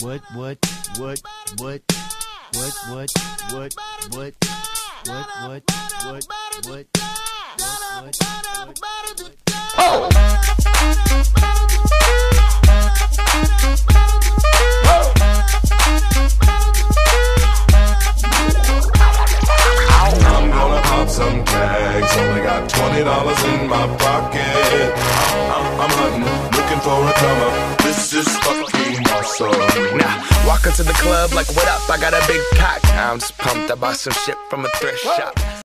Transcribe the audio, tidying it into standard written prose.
what, what, what, what, what, what, what, what, what, what, Oh! I'm gonna pop some tags. Only got $20 in my pocket. I'm hunting, looking for a comer. This is fucking awesome. Now, walk into the club like, what up? I got a big cock. I'm just pumped. I bought some shit from a thrift shop.